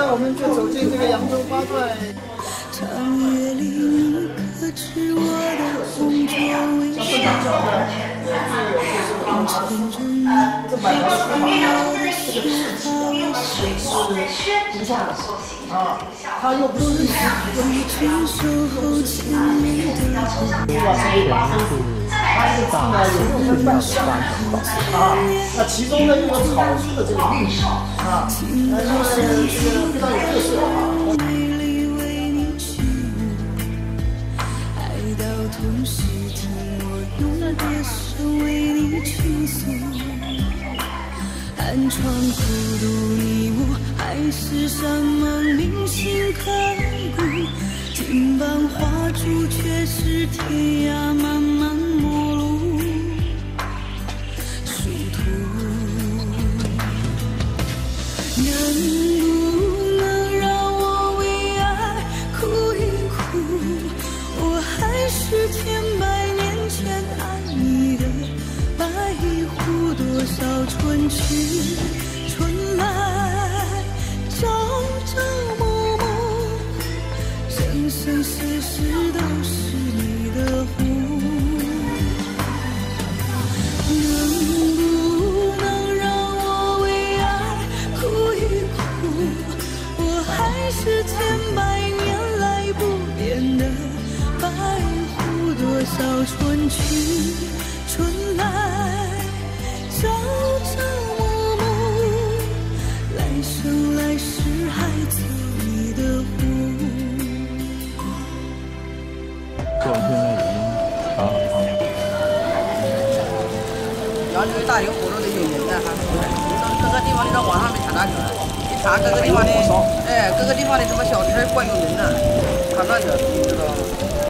来我们就走进这个扬州八怪。长夜里你可知我的红妆为谁？红尘中你可知我的丝毫为谁？他又不是你承受后千里的苦。它这个字呢有6分半那其中的这个草书的这个韵因为这个非常有特色爱到同时听我用歌声为你倾诉，寒窗孤独你我，还是什么铭心刻骨？金榜画柱却是天涯漫漫陌路殊途。能不能让我为爱哭一哭？我还是千百年前爱你的白狐，多少春去春来，朝朝暮暮，生生世世都是你的湖。能不能让我为爱哭一哭？我还是千百年来不变的白狐，多少春去春来，朝朝暮暮，来生来世还做你的湖。 这现在已经然后这个大型活动的有人呢，还是不是？你到各个地方，你到网上面查查去，一查各个地方的，各个地方的什么小吃怪有名的，查那去，你知道吗？